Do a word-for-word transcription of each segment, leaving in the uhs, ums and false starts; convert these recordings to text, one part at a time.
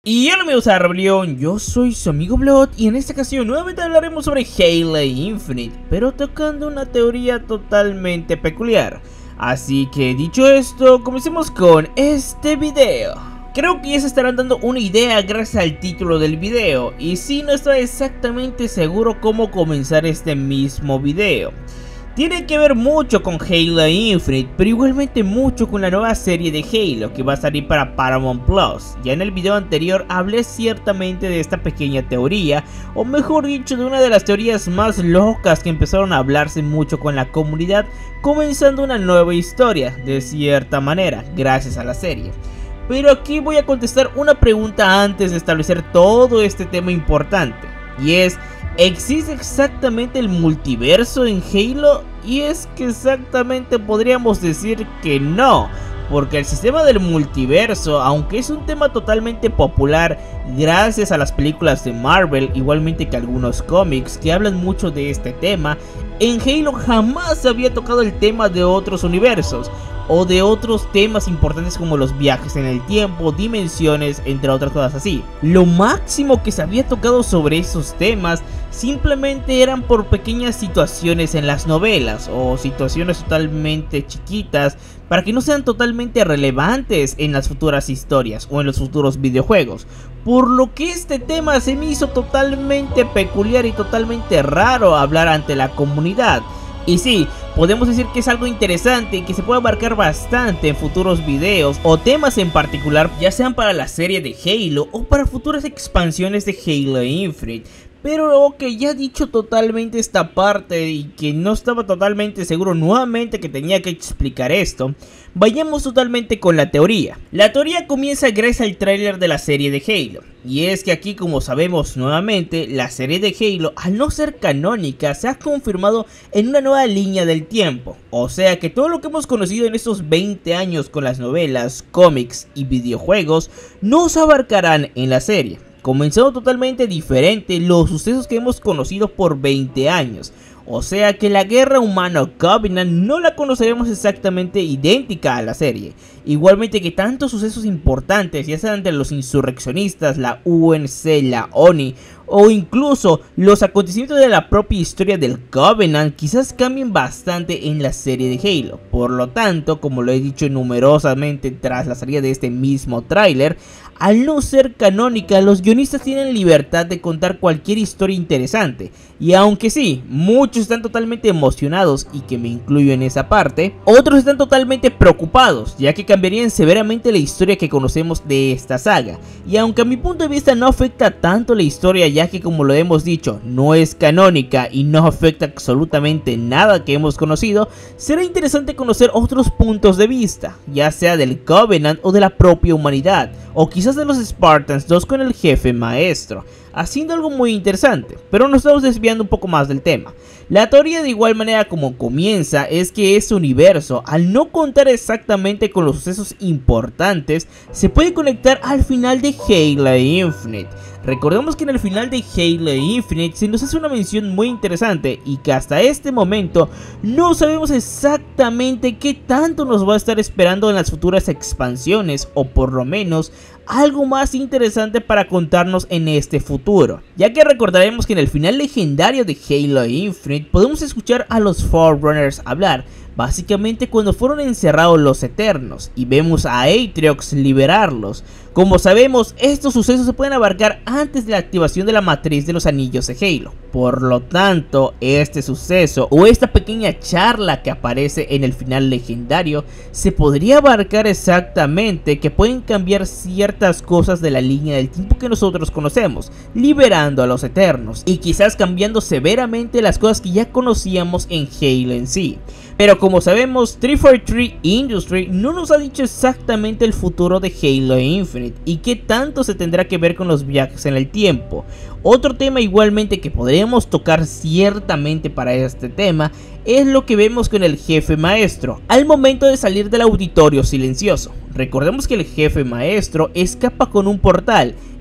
Y hola amigos de la rebelión, yo soy su amigo Blood y en esta ocasión nuevamente hablaremos sobre Halo Infinite, pero tocando una teoría totalmente peculiar. Así que dicho esto, comencemos con este video. Creo que ya se estarán dando una idea gracias al título del video, y si no estoy exactamente seguro cómo comenzar este mismo video. Tiene que ver mucho con Halo Infinite, pero igualmente mucho con la nueva serie de Halo que va a salir para Paramount Plus. Ya en el video anterior hablé ciertamente de esta pequeña teoría, o mejor dicho de una de las teorías más locas que empezaron a hablarse mucho con la comunidad, comenzando una nueva historia, de cierta manera, gracias a la serie. Pero aquí voy a contestar una pregunta antes de establecer todo este tema importante, y es: ¿existe exactamente el multiverso en Halo? Y es que exactamente podríamos decir que no, porque el sistema del multiverso, aunque es un tema totalmente popular gracias a las películas de Marvel, igualmente que algunos cómics que hablan mucho de este tema, en Halo jamás se había tocado el tema de otros universos o de otros temas importantes como los viajes en el tiempo, dimensiones, entre otras cosas así. Lo máximo que se había tocado sobre esos temas simplemente eran por pequeñas situaciones en las novelas o situaciones totalmente chiquitas para que no sean totalmente relevantes en las futuras historias o en los futuros videojuegos, por lo que este tema se me hizo totalmente peculiar y totalmente raro hablar ante la comunidad. Y sí, podemos decir que es algo interesante y que se puede abarcar bastante en futuros videos o temas en particular, ya sean para la serie de Halo o para futuras expansiones de Halo Infinite. Pero ok, ya dicho totalmente esta parte y que no estaba totalmente seguro nuevamente que tenía que explicar esto, vayamos totalmente con la teoría. La teoría comienza gracias al tráiler de la serie de Halo, y es que aquí, como sabemos nuevamente, la serie de Halo, al no ser canónica, se ha confirmado en una nueva línea del tiempo. O sea que todo lo que hemos conocido en estos veinte años con las novelas, cómics y videojuegos no se abarcarán en la serie, comenzando totalmente diferente los sucesos que hemos conocido por veinte años. O sea que la guerra humano-Covenant no la conoceremos exactamente idéntica a la serie. Igualmente que tantos sucesos importantes, ya sean entre los insurreccionistas, la U N C, la ONI, o incluso los acontecimientos de la propia historia del Covenant, quizás cambien bastante en la serie de Halo. Por lo tanto, como lo he dicho numerosamente tras la salida de este mismo tráiler, al no ser canónica, los guionistas tienen libertad de contar cualquier historia interesante. Y aunque sí, muchos están totalmente emocionados, y que me incluyo en esa parte, otros están totalmente preocupados, ya que cambiarían severamente la historia que conocemos de esta saga. Y aunque a mi punto de vista no afecta tanto la historia, ya que como lo hemos dicho, no es canónica y no afecta absolutamente nada que hemos conocido, será interesante conocer otros puntos de vista, ya sea del Covenant o de la propia humanidad, o quizás de los Spartans dos con el jefe maestro, haciendo algo muy interesante. Pero nos estamos desviando un poco más del tema. La teoría, de igual manera como comienza, es que este universo, al no contar exactamente con los sucesos importantes, se puede conectar al final de Halo Infinite. Recordemos que en el final de Halo Infinite se nos hace una mención muy interesante, y que hasta este momento no sabemos exactamente qué tanto nos va a estar esperando en las futuras expansiones, o por lo menos algo más interesante para contarnos en este futuro, ya que recordaremos que en el final legendario de Halo Infinite podemos escuchar a los Forerunners hablar, básicamente cuando fueron encerrados los Eternos, y vemos a Atriox liberarlos. Como sabemos, estos sucesos se pueden abarcar antes de la activación de la matriz de los anillos de Halo. Por lo tanto, este suceso o esta pequeña charla que aparece en el final legendario se podría abarcar exactamente que pueden cambiar ciertas cosas de la línea del tiempo que nosotros conocemos, liberando a los Eternos y quizás cambiando severamente las cosas que ya conocíamos en Halo en sí. Pero como sabemos, trescientos cuarenta y tres Industries no nos ha dicho exactamente el futuro de Halo Infinite y qué tanto se tendrá que ver con los viajes en el tiempo. Otro tema igualmente que podríamos tocar ciertamente para este tema es lo que vemos con el jefe maestro al momento de salir del auditorio silencioso. Recordemos que el jefe maestro escapa con un portal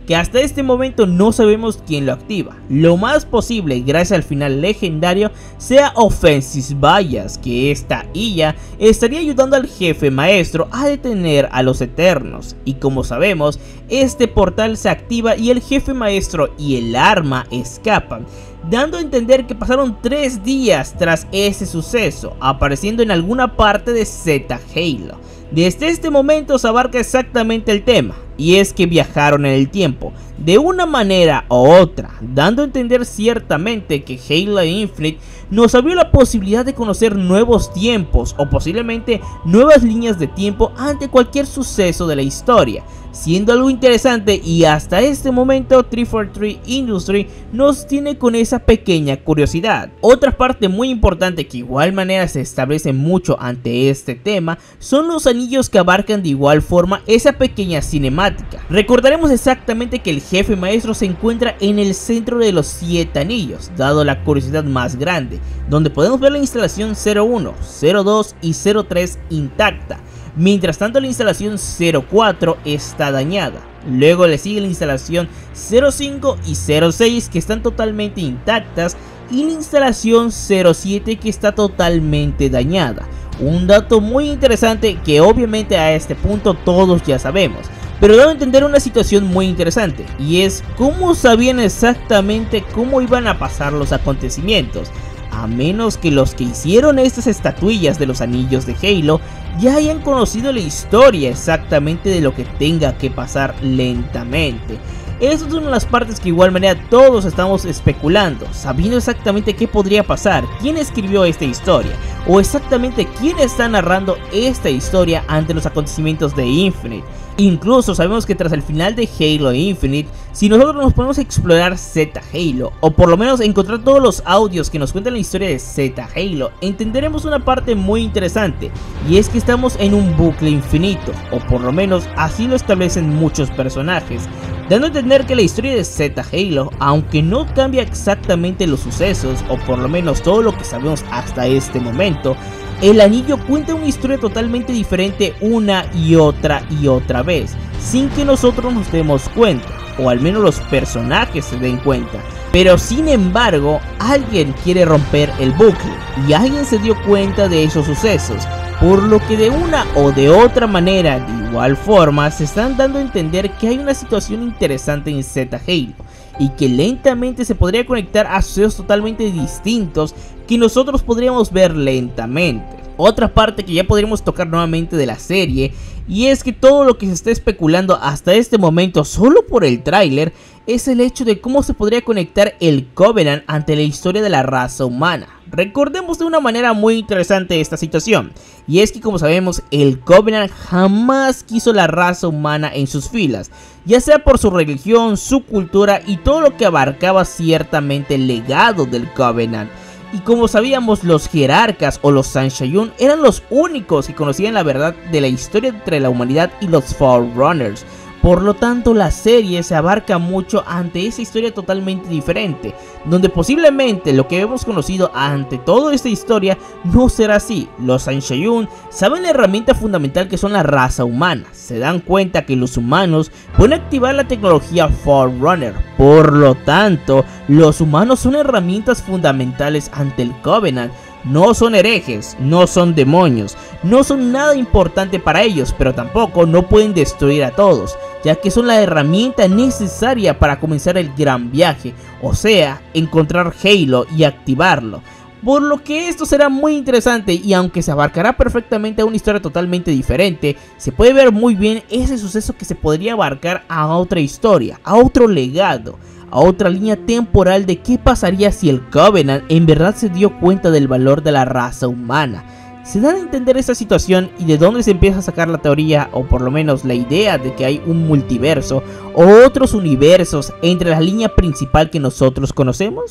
que hasta este momento no sabemos quién lo activa. Lo más posible, gracias al final legendario, sea Offensive Bias, que esta I A estaría ayudando al jefe maestro a detener a los Eternos. Y como sabemos, este portal se activa y el jefe maestro y el arma escapan, dando a entender que pasaron tres días tras ese suceso, apareciendo en alguna parte de Z Halo. Desde este momento se abarca exactamente el tema, y es que viajaron en el tiempo, de una manera u otra, dando a entender ciertamente que Halo Infinite nos abrió la posibilidad de conocer nuevos tiempos o posiblemente nuevas líneas de tiempo ante cualquier suceso de la historia, siendo algo interesante, y hasta este momento trescientos cuarenta y tres Industries nos tiene con esa pequeña curiosidad. Otra parte muy importante que igual manera se establece mucho ante este tema son los anillos que abarcan de igual forma esa pequeña cinemática. Recordaremos exactamente que el jefe maestro se encuentra en el centro de los siete anillos, dado la curiosidad más grande, donde podemos ver la instalación cero uno, cero dos y cero tres intacta. Mientras tanto la instalación cero cuatro está dañada. Luego le sigue la instalación cero cinco y cero seis que están totalmente intactas, y la instalación cero siete que está totalmente dañada. Un dato muy interesante que obviamente a este punto todos ya sabemos, pero debo entender una situación muy interesante, y es cómo sabían exactamente cómo iban a pasar los acontecimientos, a menos que los que hicieron estas estatuillas de los anillos de Halo ya hayan conocido la historia exactamente de lo que tenga que pasar lentamente. Esa es una de las partes que igual manera todos estamos especulando, sabiendo exactamente qué podría pasar, quién escribió esta historia, o exactamente quién está narrando esta historia ante los acontecimientos de Infinite. Incluso sabemos que tras el final de Halo Infinite, si nosotros nos podemos explorar Z Halo, o por lo menos encontrar todos los audios que nos cuentan la historia de Z Halo, entenderemos una parte muy interesante, y es que estamos en un bucle infinito, o por lo menos así lo establecen muchos personajes, dando a entender que la historia de Z Halo, aunque no cambia exactamente los sucesos, o por lo menos todo lo que sabemos hasta este momento, el anillo cuenta una historia totalmente diferente una y otra y otra vez, sin que nosotros nos demos cuenta, o al menos los personajes se den cuenta. Pero sin embargo, alguien quiere romper el bucle, y alguien se dio cuenta de esos sucesos, por lo que de una o de otra manera, de igual forma, se están dando a entender que hay una situación interesante en Z Halo, y que lentamente se podría conectar a sucesos totalmente distintos que nosotros podríamos ver lentamente. Otra parte que ya podríamos tocar nuevamente de la serie, y es que todo lo que se está especulando hasta este momento solo por el tráiler es el hecho de cómo se podría conectar el Covenant ante la historia de la raza humana. Recordemos de una manera muy interesante esta situación, y es que como sabemos el Covenant jamás quiso la raza humana en sus filas, ya sea por su religión, su cultura y todo lo que abarcaba ciertamente el legado del Covenant. Y como sabíamos, los jerarcas o los Sanshayun eran los únicos que conocían la verdad de la historia entre la humanidad y los Forerunners. Por lo tanto, la serie se abarca mucho ante esa historia totalmente diferente, donde posiblemente lo que hemos conocido ante toda esta historia no será así. Los Sanshayun saben la herramienta fundamental que son la raza humana, se dan cuenta que los humanos pueden activar la tecnología Forerunner, por lo tanto, los humanos son herramientas fundamentales ante el Covenant. No son herejes, no son demonios, no son nada importante para ellos, pero tampoco no pueden destruir a todos, ya que son la herramienta necesaria para comenzar el gran viaje, o sea, encontrar Halo y activarlo. Por lo que esto será muy interesante, y aunque se abarcará perfectamente a una historia totalmente diferente, se puede ver muy bien ese suceso que se podría abarcar a otra historia, a otro legado, a otra línea temporal de qué pasaría si el Covenant en verdad se dio cuenta del valor de la raza humana. Se da a entender esta situación y de dónde se empieza a sacar la teoría, o por lo menos la idea de que hay un multiverso o otros universos entre la línea principal que nosotros conocemos.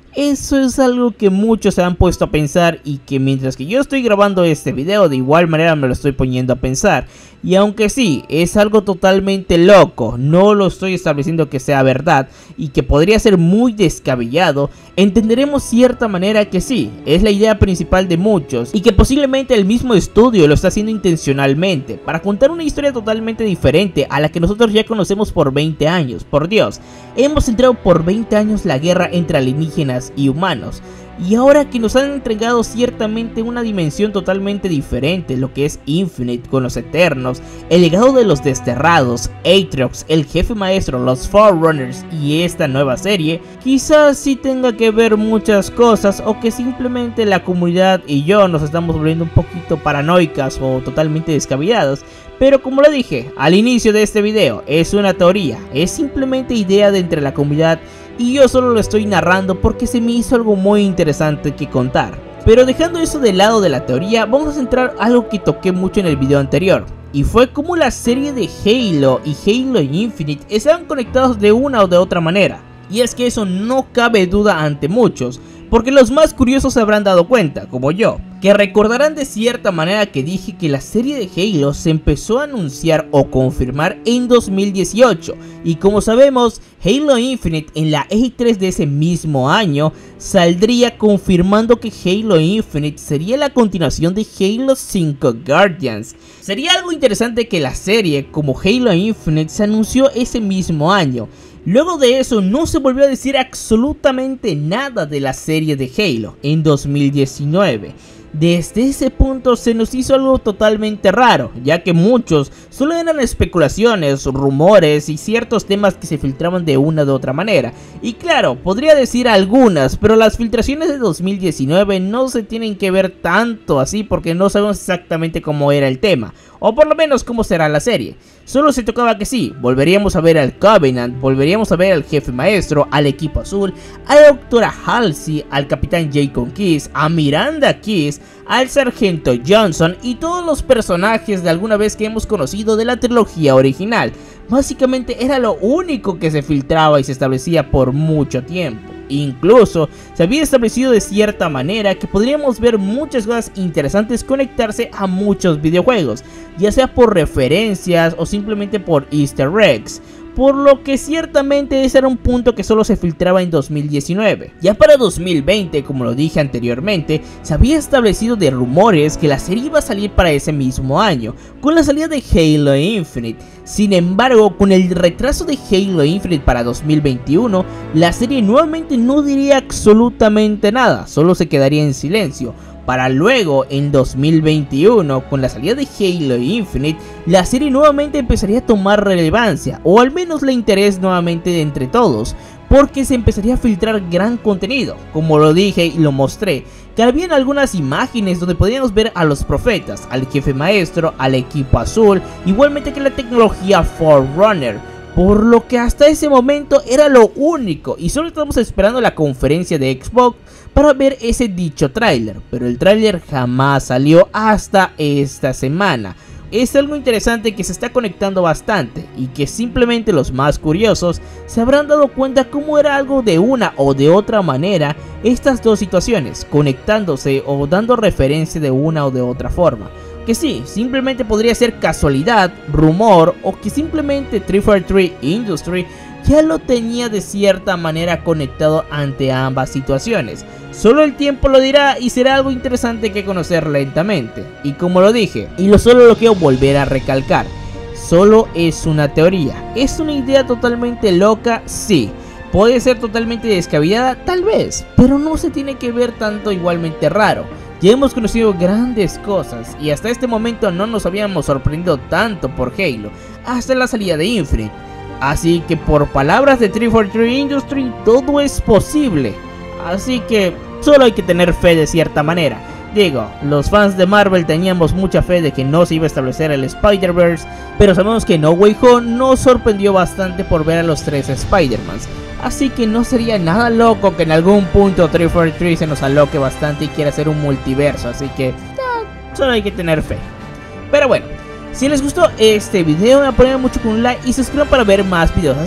Eso es algo que muchos se han puesto a pensar y que mientras que yo estoy grabando este video de igual manera me lo estoy poniendo a pensar. Y aunque sí, es algo totalmente loco, no lo estoy estableciendo que sea verdad y que podría ser muy descabellado, entenderemos cierta manera que sí, es la idea principal de muchos y que posiblemente el mismo estudio lo está haciendo intencionalmente para contar una historia totalmente diferente a la que nosotros ya conocemos por veinte años. Por Dios, hemos entrado por veinte años la guerra entre alienígenas y humanos. Y ahora que nos han entregado ciertamente una dimensión totalmente diferente, lo que es Infinite con los Eternos, el legado de los Desterrados, Atriox, el jefe maestro, los Forerunners y esta nueva serie, quizás sí tenga que ver muchas cosas o que simplemente la comunidad y yo nos estamos volviendo un poquito paranoicas o totalmente descabelladas. Pero como lo dije al inicio de este video, es una teoría, es simplemente idea de entre la comunidad y yo solo lo estoy narrando porque se me hizo algo muy interesante que contar. Pero dejando eso de lado de la teoría, vamos a centrar algo que toqué mucho en el video anterior. Y fue como la serie de Halo y Halo Infinite estaban conectados de una o de otra manera. Y es que eso no cabe duda ante muchos, porque los más curiosos se habrán dado cuenta, como yo, que recordarán de cierta manera que dije que la serie de Halo se empezó a anunciar o confirmar en dos mil dieciocho, y como sabemos, Halo Infinite en la E tres de ese mismo año saldría confirmando que Halo Infinite sería la continuación de Halo cinco Guardians. Sería algo interesante que la serie como Halo Infinite se anunció ese mismo año. Luego de eso no se volvió a decir absolutamente nada de la serie de Halo en dos mil diecinueve. Desde ese punto se nos hizo algo totalmente raro, ya que muchos solo eran especulaciones, rumores y ciertos temas que se filtraban de una u otra manera. Y claro, podría decir algunas, pero las filtraciones de dos mil diecinueve no se tienen que ver tanto así porque no sabemos exactamente cómo era el tema, o por lo menos cómo será la serie. Solo se tocaba que sí, volveríamos a ver al Covenant, volveríamos a ver al jefe maestro, al equipo azul, a la doctora Halsey, al capitán Jacob Keyes, a Miranda Keyes, al sargento Johnson y todos los personajes de alguna vez que hemos conocido de la trilogía original. Básicamente era lo único que se filtraba y se establecía por mucho tiempo. Incluso se había establecido de cierta manera que podríamos ver muchas cosas interesantes conectarse a muchos videojuegos, ya sea por referencias o simplemente por easter eggs. Por lo que ciertamente ese era un punto que solo se filtraba en dos mil diecinueve. Ya para dos mil veinte, como lo dije anteriormente, se había establecido de rumores que la serie iba a salir para ese mismo año, con la salida de Halo Infinite. Sin embargo, con el retraso de Halo Infinite para dos mil veintiuno, la serie nuevamente no diría absolutamente nada, solo se quedaría en silencio. Para luego, en dos mil veintiuno, con la salida de Halo Infinite, la serie nuevamente empezaría a tomar relevancia, o al menos la interés nuevamente de entre todos, porque se empezaría a filtrar gran contenido, como lo dije y lo mostré, que habían algunas imágenes donde podíamos ver a los profetas, al jefe maestro, al equipo azul, igualmente que la tecnología Forerunner. Por lo que hasta ese momento era lo único y solo estamos esperando la conferencia de Xbox para ver ese dicho tráiler, pero el tráiler jamás salió hasta esta semana. Es algo interesante que se está conectando bastante y que simplemente los más curiosos se habrán dado cuenta cómo era algo de una o de otra manera estas dos situaciones, conectándose o dando referencia de una o de otra forma. Que sí, simplemente podría ser casualidad, rumor o que simplemente trescientos cuarenta y tres Industry ya lo tenía de cierta manera conectado ante ambas situaciones. Solo el tiempo lo dirá y será algo interesante que conocer lentamente. Y como lo dije, y lo solo lo quiero volver a recalcar, solo es una teoría, es una idea totalmente loca, sí. Puede ser totalmente descabellada, tal vez, pero no se tiene que ver tanto igualmente raro. Ya hemos conocido grandes cosas y hasta este momento no nos habíamos sorprendido tanto por Halo, hasta la salida de Infinite. Así que por palabras de trescientos cuarenta y tres Industry, todo es posible. Así que solo hay que tener fe de cierta manera. Digo, los fans de Marvel teníamos mucha fe de que no se iba a establecer el Spider-Verse, pero sabemos que No Way Home nos sorprendió bastante por ver a los tres Spider-Mans. Así que no sería nada loco que en algún punto trescientos cuarenta y tres se nos aloque bastante y quiera hacer un multiverso, así que ya, solo hay que tener fe. Pero bueno, si les gustó este video, me apoyan mucho con un like y se suscriban para ver más videos así.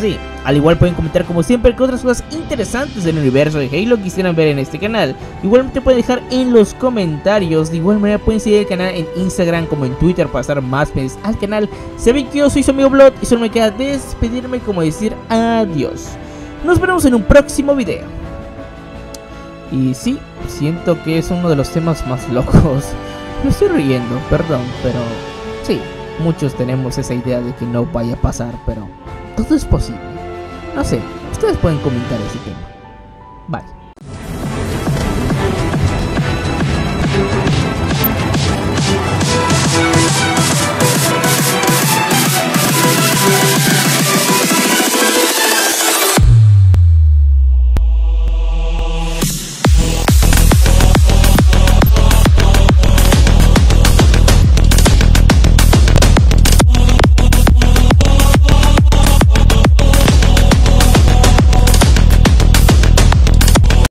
Al igual pueden comentar como siempre que otras cosas interesantes del universo de Halo quisieran ver en este canal. Igualmente pueden dejar en los comentarios. De igual manera pueden seguir el canal en Instagram como en Twitter para estar más pendientes al canal. Saben que yo soy su amigo Blood y solo me queda despedirme como decir adiós. Nos veremos en un próximo video. Y sí, siento que es uno de los temas más locos. Me estoy riendo, perdón, pero sí, muchos tenemos esa idea de que no vaya a pasar, pero todo es posible. No sé, ustedes pueden comentar ese tema. Bye.